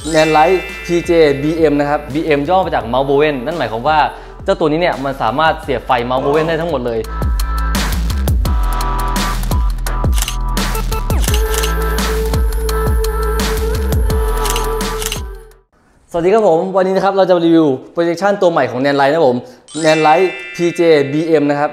แนนไลท์ TJ BM นะครับ BM ย่อมาจากเมาส์โบเวนนั่นหมายความว่าเจ้าตัวนี้เนี่ยมันสามารถเสียบไฟเมาส์โบเวนได้ทั้งหมดเลยสวัสดีครับผมวันนี้นะครับเราจะมารีวิวโปรเจคชันตัวใหม่ของแนนไลท์นะผมแนนไลท์ TJ BM นะครับ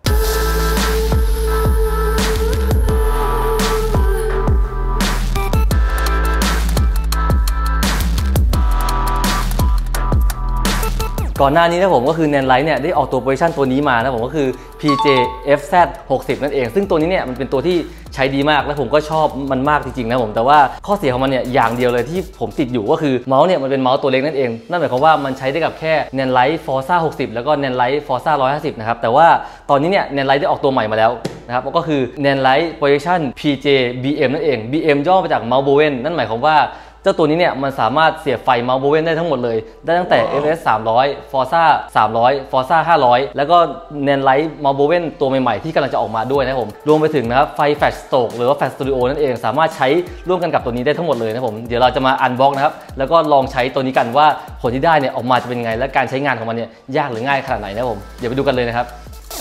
ก่อนหน้านี้นะผมก็คือแนนไลท์เนี่ยได้ออกตัวโปรเจคชันตัวนี้มานะผมก็คือ PJ FZ 60นั่นเองซึ่งตัวนี้เนี่ยมันเป็นตัวที่ใช้ดีมากและผมก็ชอบมันมากจริงๆนะผมแต่ว่าข้อเสียของมันเนี่ยอย่างเดียวเลยที่ผมติดอยู่ก็คือเมาส์เนี่ยมันเป็นเมาส์ตัวเล็กนั่นเองนั่นหมายความว่ามันใช้ได้กับแค่แนนไลท์ Forza 60แล้วก็แนนไลท์ Forza 150นะครับแต่ว่าตอนนี้เนี่ยแนนไลท์ได้ออกตัวใหม่มาแล้วนะครับก็คือแนนไลท์โปรเจคชัน PJ BM นั่นเอง BM ย่อมาจากเมาส์โบเวนนั่นหมายความว่าเจ้าตัวนี้เนี่ยมันสามารถเสียบไฟเมาส์โบเวนได้ทั้งหมดเลยได้ตั้งแต่ FS 300 Forza 300 Forza 500แล้วก็แนนไลท์เมาส์โบเวนตัวใหม่ๆที่กำลังจะออกมาด้วยนะผมรวมไปถึงนะครับไฟแฟลชสโตรกหรือว่าแฟลชสตูดิโอนั่นเองสามารถใช้ร่วมกันกับตัวนี้ได้ทั้งหมดเลยนะผมเดี๋ยวเราจะมาอันบ็อกนะครับแล้วก็ลองใช้ตัวนี้กันว่าผลที่ได้เนี่ยออกมาจะเป็นไงและการใช้งานของมันเนี่ยยากหรือง่ายขนาดไหนนะผมเดี๋ยวไปดูกันเลยนะครับ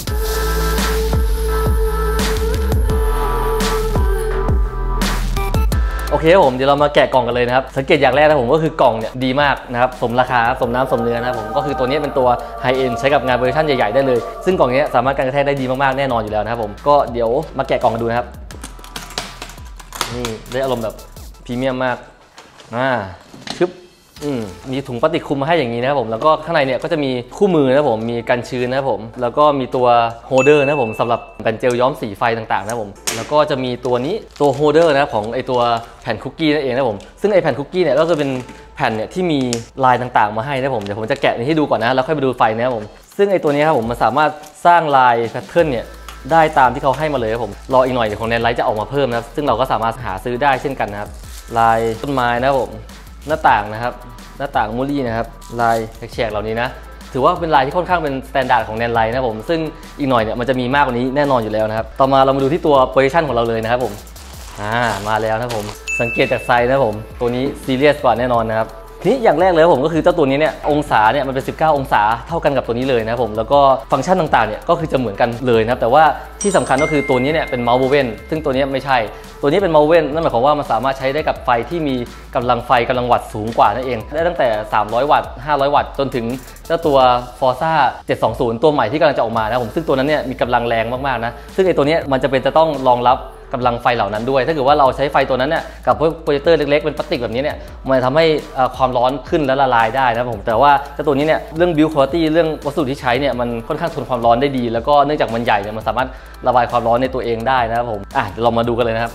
โอเคผมเดี๋ยวเรามาแกะกล่องกันเลยนะครับสังเกตอย่างแรกนะผมก็คือกล่องเนี่ยดีมากนะครับสมราคาสมน้ำสมเนื้อนะผมก็คือตัวนี้เป็นตัวไฮเอ็นใช้กับงานโปรดักชั่นใหญ่ๆได้เลยซึ่งกล่องนี้สามารถกันกระแทกได้ดีมากๆแน่นอนอยู่แล้วนะครับผมก็เดี๋ยวมาแกะกล่องกันดูนะครับนี่ได้อารมณ์แบบพรีเมียมมากชึบมีถุงพลาสติกคลุมมาให้อย่างนี้นะครับผมแล้วก็ข้างในเนี่ยก็จะมีคู่มือนะครับผมมีกันชื้นนะครับผมแล้วก็มีตัวโฮลเดอร์นะครับผมสำหรับแผ่นเจลย้อมสีไฟต่างๆนะครับผมแล้วก็จะมีตัวนี้ตัวโฮลเดอร์นะครับของไอตัวแผ่นคุกกี้นั่นเองนะครับผมซึ่งไอแผ่นคุกกี้เนี่ยก็จะเป็นแผ่นเนี่ยที่มีลายต่างๆมาให้นะครับผมเดี๋ยวผมจะแกะให้ดูก่อนนะแล้วค่อยไปดูไฟนะครับผมซึ่งไอตัวนี้ครับผมมันสามารถสร้างลายแพทเทิร์นเนี่ยได้ตามที่เขาให้มาเลยครับผมรออีกหน่อยของแนนไลท์จะออกมาเพิ่มนะครับซึ่งเราก็สามารถหาซื้อได้เช่นกันนะครับลายต้นไม้นะครับผมหน้าต่างนะครับหน้าต่างมูลี่นะครับลายแฉกๆเหล่านี้นะถือว่าเป็นลายที่ค่อนข้างเป็นสแตนดาร์ดของแนนไลท์นะผมซึ่งอีกหน่อยเนี่ยมันจะมีมากกว่านี้แน่นอนอยู่แล้วนะครับต่อมาเรามาดูที่ตัวโปรเจคชันของเราเลยนะครับผมมาแล้วนะผมสังเกตจากไซส์นะผมตัวนี้ซีเรียสกว่าแน่นอนนะครับทีนี้อย่างแรกเลยผมก็คือเจ้าตัวนี้เนี่ยองศาเนี่ยมันเป็น19องศาเท่ากันกับตัวนี้เลยนะครับผมแล้วก็ฟังก์ชันต่างๆเนี่ยก็คือจะเหมือนกันเลยนะครับแต่ว่าที่สำคัญก็คือตัวนี้เนี่ยเป็นเมาส์โบเวนซึ่งตัวนี้ไม่ใช่ตัวนี้เป็นเมาส์โบเวนนั่นหมายความว่ามันสามารถใช้ได้กับไฟที่มีกำลังไฟกำลังวัตต์สูงกว่านั่นเองได้ตั้งแต่300วัตต์500วัตต์จนถึงเจ้าตัว Forza 720ตัวใหม่ที่กำลังจะออกมานะผมซึ่งตัวนั้นเนี่ยมีกำลังแรงมากๆนะซึ่งไอ้ตัวนี้มันจะเป็นจะต้องรองรับกำลังไฟเหล่านั้นด้วยถ้าเกิดว่าเราใช้ไฟตัวนั้นเนี่ยกับพวกโปรเจคเตอร์เล็กๆเป็นพลาสติกแบบนี้เนี่ยมันทำให้ความร้อนขึ้นและละลายได้นะผมแต่ว่าเจ้าตัวนี้เนี่ยเรื่อง build quality เรื่องวัสดุที่ใช้เนี่ยมันค่อนข้างทนความร้อนได้ดีแล้วก็เนื่องจากมันใหญ่เนี่ยมันสามารถระบายความร้อนในตัวเองได้นะครับผมเดี๋ยวเรามาดูกันเลยนะครับ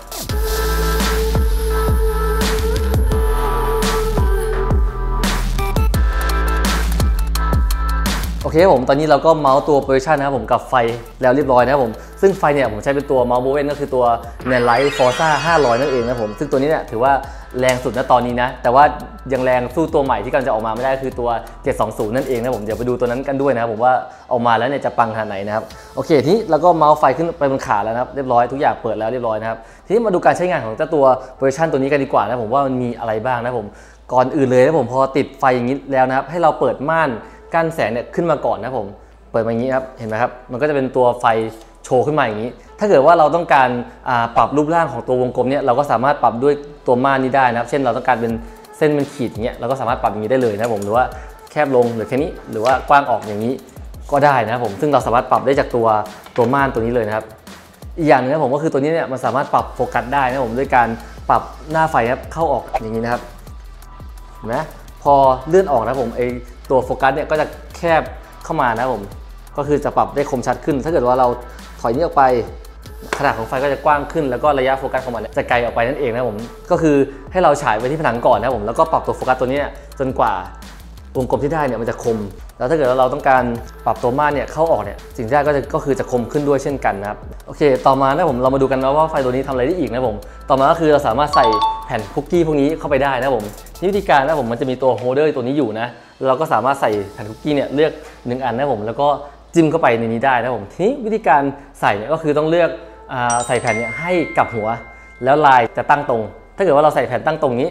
โอเคผมตอนนี้เราก็เมาส์ตัวโปรเจคชันนะครับผมกับไฟแล้วเรียบร้อยนะครับผมซึ่งไฟเนี่ยผมใช้เป็นตัวเมาส์โบเวนก็คือตัว Nanlite Forza 500นั่นเองนะผมซึ่งตัวนี้เนี่ยถือว่าแรงสุดณตอนนี้นะแต่ว่ายังแรงสู้ตัวใหม่ที่กำลังจะออกมาไม่ได้คือตัว720นั่นเองนะผมเดี๋ยวไปดูตัวนั้นกันด้วยนะครับผมว่าออกมาแล้วเนี่ยจะปังขนาดไหนนะครับโอเคทีนี้เราก็เมาส์ไฟขึ้นไปบนขาแล้วนะครับเรียบร้อยทุกอย่างเปิดแล้วเรียบร้อยนะครับทีนี้มาดูการใช้งานของเจ้าตัวโปรเจคชันตัวนี้กันดีกว่านะผมว่ามันมีอะไรบ้างนะผมก่อนอื่นเลยนะผมพอติดไฟอย่างนี้แล้วนะครับให้เราเปิดม่านกั้นแสงเนี่ยขึ้นมาก่อนนะผมเปิดมาอย่างนี้ครับเห็นไหมครับมันก็จะเป็นตัวไฟโชว์ขึ้นมาอย่างนี้ถ้าเกิดว่าเราต้องการปรับรูปร่างของตัววงกลมเนี่ยเราก็สามารถปรับด้วยตัวม่านนี้ได้นะครับเช่นเราต้องการเป็นเส้นเป็นขีดอย่างเงี้ยเราก็สามารถปรับอย่างนี้ได้เลยนะผมหรือว่าแคบลงหรือแค่นี้หรือว่ากว้างออกอย่างนี้ก็ได้นะครับผมซึ่งเราสามารถปรับได้จากตัวม่านตัวนี้เลยนะครับอีกอย่างนึงนะผมก็คือตัวนี้เนี่ยมันสามารถปรับโฟกัสได้นะผมด้วยการปรับหน้าไฟครับเข้าออกอย่างนี้นะครับเห็นไหมพอเลื่อนออกนะผมตัวโฟกัสเนี่ยก็จะแคบเข้ามานะผมก็คือจะปรับได้คมชัดขึ้นถ้าเกิดว่าเราถอยนี้ออกไปขนาดของไฟก็จะกว้างขึ้นแล้วก็ระยะโฟกัสของมันจะไกลออกไปนั่นเองนะผมก็คือให้เราฉายไปที่ผนังก่อนนะผมแล้วก็ปรับตัวโฟกัสตัวนี้จนกว่าวงกลมที่ได้เนี่ยมันจะคมแล้วถ้าเกิดว่าเราต้องการปรับตัวม่านเนี่ยเข้าออกเนี่ยสิ่งที่ได้ก็คือจะคมขึ้นด้วยเช่นกันนะครับโอเคต่อมานะผมเรามาดูกันว่าไฟตัวนี้ทำอะไรได้อีกนะผมต่อมาก็คือเราสามารถใส่แผ่นคุกกี้พวกนี้เข้าไปได้นะผมวิธีการนะผมมันจะมีตัวโฮลเดอร์ตัวนี้อยู่นะเราก็สามารถใส่แผ่นคุกกี้เนี่ยเลือก1อันนะผมแล้วก็จิ้มเข้าไปในนี้ได้นะผมทีนี้วิธีการใส่เนี่ยก็คือต้องเลือกใส่แผ่นเนี่ยให้กับหัวแล้วลายจะตั้งตรงถ้าเกิดว่าเราใส่แผ่นตั้งตรงนี้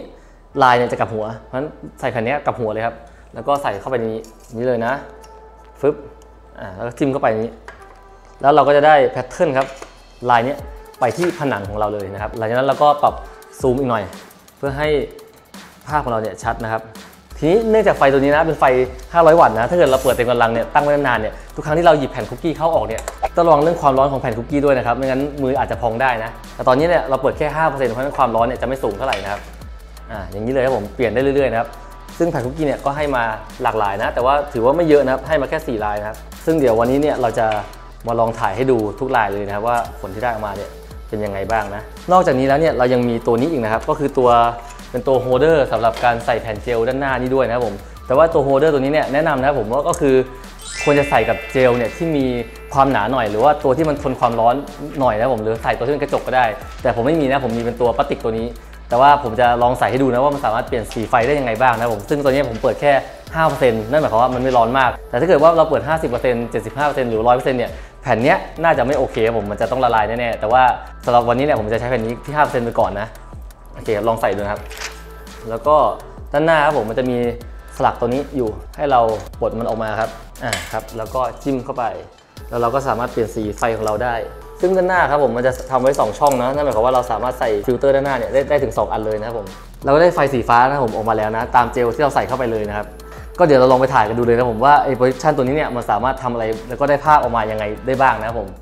ลายเนี่ยจะกลับหัวเพราะฉะนั้นใส่แผ่นนี้กลับหัวเลยครับแล้วก็ใส่เข้าไปนี้เลยนะฟึบแล้วก็จิ้มเข้าไปนี้แล้วเราก็จะได้แพทเทิร์นครับลายนี้ไปที่ผนังของเราเลยนะครับหลังจากนั้นเราก็ปรับซูมอีกหน่อยเพื่อให้ภาพของเราเนี่ยชัดนะครับทีนี้เนื่องจากไฟตัวนี้นะเป็นไฟ500 วัตต์นะถ้าเกิดเราเปิดเต็มกำลังเนี่ยตั้งไว้นานๆเนี่ยทุกครั้งที่เราหยิบแผ่นคุกกี้เข้าออกเนี่ยต้องระวังเรื่องความร้อนของแผ่นคุกกี้ด้วยนะครับไม่งั้นมืออาจจะพองได้นะแต่ตอนนี้เนี่ยเราเปิดแค่ 5% เพราะฉะนั้นความร้อนเนี่ยจะไม่สูงเท่าไหร่นะครับอย่างนี้เลยครับผมเปลี่ยนได้เรื่อยๆนะครับซึ่งแผ่นคุกกี้เนี่ยก็ให้มาหลากหลายนะแต่ว่าถือว่าไม่เยอะนะครับให้มาแค่4 ลายนะครับซึ่งเดี๋ยววันนี้เนี่ยเราจะมาลองถ่ายให้ดูทุกลายเลยนะครับว่าผลที่ได้ออกมาเนี่ยเป็นยังไงบ้างนะนอกจากนี้แล้วเนี่ยเรายังมีตัวนี้อีกนะครับก็คือเป็นตัวโฮลเดอร์สำหรับการใส่แผ่นเจลด้านหน้านี้ด้วยนะครับผมแต่ว่าตัวโฮลเดอร์ตัวนี้เนี่ยแนะนำนะครับผมว่าก็คือควรจะใส่กับเจลเนี่ยที่มีความหนาหน่อยหรือว่าตัวที่มันทนความร้อนหน่อยนะผมหรือใส่ตัวที่เป็นกระจกก็ได้แต่ผมไม่มีนะผมมีเป็นตัวพลาสติกตัวนี้แต่ว่าผมจะลองใส่ให้ดูนะว่ามันสามารถเปลี่ยนสีไฟได้ยังไงบ้างนะผมซึ่งตัวนี้ผมเปิดแค่ 5% นั่นหมายความว่ามันไม่ร้อนมากแต่ถ้าเกิดว่าเราเปิด 50% 75% หรือ 100% เนี่ยแผ่นนี้น่าจะไม่โอเคผมมันจะต้องละลายแน่ๆแต่ว่าสำหรับวันนี้เนี่ยผมจะใช้แผ่นนี้ที่ 5% ไปก่อนนะโอเคลองใส่ดูนะครับแล้วก็ด้านหน้าครับผมมันจะมีสลักตัวนี้อยู่ให้เราปลดมันออกมาครับครับแล้วก็จิ้มเข้าไปแล้วเราก็สามารถเปลี่ยนสีไฟของเราได้ซึ่งด้านหน้าครับผมมันจะทำไว้2 ช่องนะนั่นหมายความว่าเราสามารถใส่ฟิลเตอร์ด้านหน้าเนี่ยได้ถึง2 อันเลยนะครับผมเราก็ได้ไฟสีฟ้านะครับผมออกมาแล้วนะตามเจลที่เราใส่เข้าไปเลยนะครับก็เดี๋ยวเราลองไปถ่ายกันดูเลยนะผมว่าไอ้โปรเจคชั่นตัวนี้เนี่ยมันสามารถทำอะไรแล้วก็ได้ภาพออกมายังไงได้บ้างนะครับผม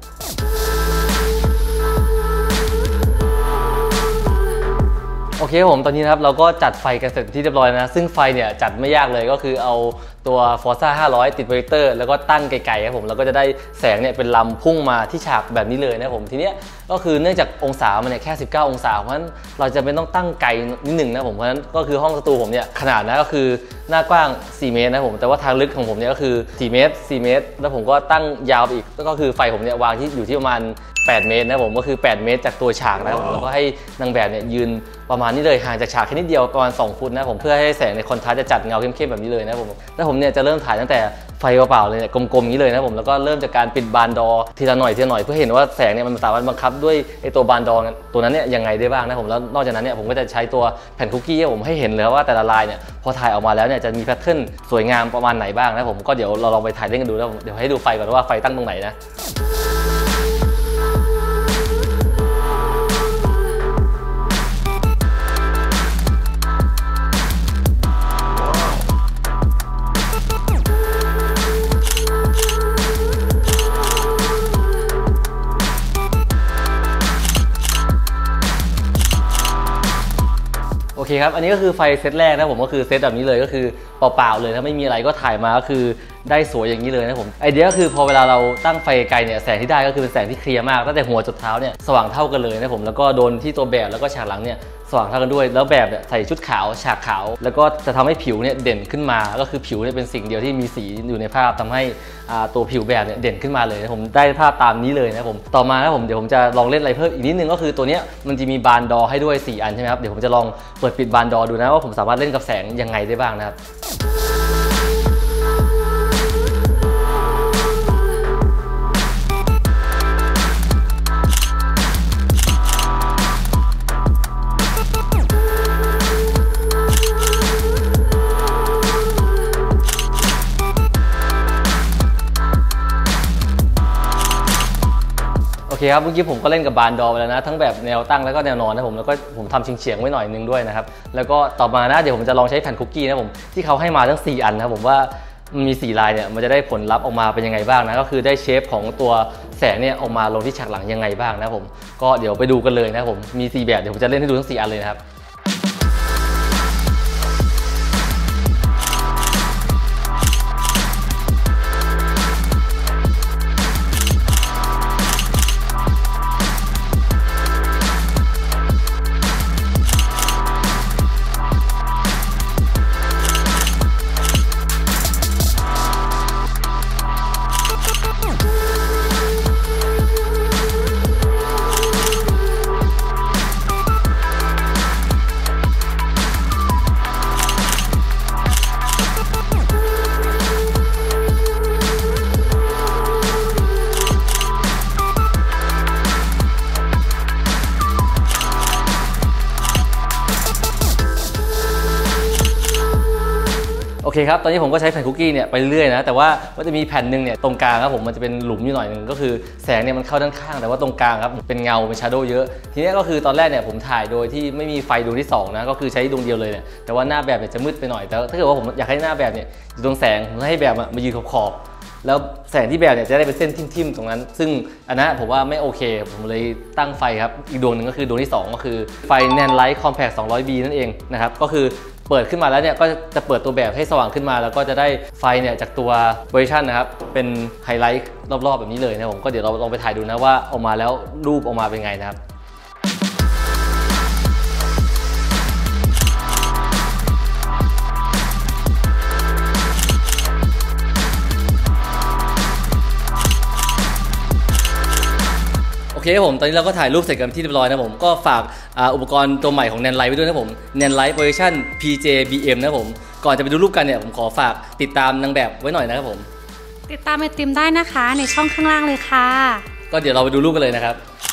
โอเคผมตอนนี้นะครับเราก็จัดไฟกันเสร็จที่เรียบร้อยนะซึ่งไฟเนี่ยจัดไม่ยากเลยก็คือเอาตัว Forza 500 ติดโปรเจคเตอร์แล้วก็ตั้งไกลๆครับผมแล้วก็จะได้แสงเนี่ยเป็นลำพุ่งมาที่ฉากแบบนี้เลยนะผมทีเนี้ยก็คือเนื่องจากองศามันเนี่ยแค่19 องศาเพราะฉะนั้นเราจะไม่ต้องตั้งไกลนิดหนึ่งนะผมเพราะฉะนั้นก็คือห้องสตูผมเนี่ยขนาดนะก็คือหน้ากว้าง4 เมตรนะผมแต่ว่าทางลึกของผมเนี่ยก็คือ4 เมตรแล้วผมก็ตั้งยาวอีกก็คือไฟผมเนี่ยวางอยู่ที่ประมาณ8 เมตรนะผมก็คือ8 เมตรจากตัวฉากนะครับผมแล้วก็ให้นางแบบเนี่ยยืนประมาณนี้เลยห่างจากฉากแค่นิดเดียวประมาณ2 ฟุตนะผมเพื่อให้แสงในคอนทราสต์จะจัดเงาเข้มๆแบบนี้เลยนะผมแล้วผมเนี่ยจะเริ่มถ่ายตั้งแต่ไฟเปล่าๆเลยเนี่ยกลมๆนี้เลยนะผมแล้วก็เริ่มจากการปิดบานดอทีละหน่อยเพื่อเห็นว่าแสงเนี่ยมันสามารถบังคับด้วยไอ้ตัวบานดอตัวนั้นเนี่ยยังไงได้บ้างนะผมแล้วนอกจากนั้นเนี่ยผมก็จะใช้ตัวแผ่นคุกกี้ผมให้เห็นเลยว่าแต่ละลายเนี่ยพอถ่ายออกมาแล้วเนี่ยจะมีแพทเทิร์นสวยงามประมาณไหนบ้างนะผมก็เดี๋ยวเราลองไปถ่ายเล่นกันดูแล้วเดี๋ยวให้ดูไฟก่อนว่าไฟตั้งตรงไหนนะโอเคครับอันนี้ก็คือไฟเซตแรกนะผมก็คือเซตแบบนี้เลยก็คือเปล่าๆเลยถ้าไม่มีอะไรก็ถ่ายมาก็คือได้สวยอย่างนี้เลยนะผมไอเดียก็คือพอเวลาเราตั้งไฟไกลเนี่ยแสงที่ได้ก็คือเป็นแสงที่เคลียร์มากตั้งแต่หัวจนเท้าเนี่ยสว่างเท่ากันเลยนะผมแล้วก็โดนที่ตัวแบบแล้วก็ฉากหลังเนี่ยสว่างเท่ากันด้วยแล้วแบบเนี่ยใส่ชุดขาวฉากขาวแล้วก็จะทำให้ผิวเนี่ยเด่นขึ้นมาก็คือผิวเนี่ยเป็นสิ่งเดียวที่มีสีอยู่ในภาพทำให้ตัวผิวแบบเนี่ยเด่นขึ้นมาเลยนะผมได้ภาพตามนี้เลยนะผมต่อมานะผมเดี๋ยวผมจะลองเล่นอะไรเพิ่มอีกนิดนึงก็คือตัวเนี้ยมันจะมีบานดอให้ด้วย4 อันใช่ไหมครับเดี๋ยวผมจะลองเปิดปิดบานดอดูนะว่าผมสามารถเล่นกับแสงยังไงได้บ้างนะครับโอเคครับเมื่อกี้ผมก็เล่นกับบานดอไปแล้วนะทั้งแบบแนวตั้งแล้วก็แนวนอนนะผมแล้วก็ผมทำเฉียงๆไว้หน่อยนึงด้วยนะครับแล้วก็ต่อมานะเดี๋ยวผมจะลองใช้แผ่นคุกกี้นะผมที่เขาให้มาทั้ง4 อันนะผมว่ามันมี4 ลายเนี่ยมันจะได้ผลลัพธ์ออกมาเป็นยังไงบ้างนะก็คือได้เชฟของตัวแสงเนี่ยออกมาลงที่ฉากหลังยังไงบ้างนะผมก็เดี๋ยวไปดูกันเลยนะผมมี4 แบบเดี๋ยวผมจะเล่นให้ดูทั้ง4 อันเลยนะครับโอเคครับตอนนี้ผมก็ใช้แผ่นคุกกี้เนี่ยไปเรื่อยนะแต่ว่ามันจะมีแผ่นหนึ่งเนี่ยตรงกลางครับผมมันจะเป็นหลุมอยู่หน่อยนึงก็คือแสงเนี่ยมันเข้าด้านข้างแต่ว่าตรงกลางครับเป็นเงาเป็นชาร์โดว์เยอะทีนี้ก็คือตอนแรกเนี่ยผมถ่ายโดยที่ไม่มีไฟดวงที่2นะก็คือใช้ดวงเดียวเลยเนี่ยแต่ว่าหน้าแบบเนี่ยจะมืดไปหน่อยแต่ถ้าเกิดว่าผมอยากให้หน้าแบบเนี่ยอยู่ตรงแสงผมให้แบบมายืนขอบแล้วแสงที่แบบเนี่ยจะได้เป็นเส้นทิ่มๆตรงนั้นซึ่งอันนั้นผมว่าไม่โอเคผมเลยตั้งไฟครับอีกดวงหนึ่งก็คือดวงที่2ก็คือไฟ Nan Light Compact 200B นั่นเองนะครับก็คือเปิดขึ้นมาแล้วเนี่ยก็จะเปิดตัวแบบให้สว่างขึ้นมาแล้วก็จะได้ไฟเนี่ยจากตัวเวอร์ชันนะครับเป็นไฮไลท์รอบๆแบบนี้เลยนะผมก็เดี๋ยวเราลองไปถ่ายดูนะว่าออกมาแล้วรูปออกมาเป็นไงนะครับโอเคผมตอนนี้เราก็ถ่ายรูปเสร็จกันที่เรียบร้อยนะผมก็ฝากอุปกรณ์ตัวใหม่ของ Nan Light ไว้ด้วยนะผม Nan Light Version PJBM นะผมก่อนจะไปดูรูปกันเนี่ยผมขอฝากติดตามนางแบบไว้หน่อยนะครับผมติดตามไอติมได้นะคะในช่องข้างล่างเลยค่ะก็เดี๋ยวเราไปดูรูปกันเลยนะครับ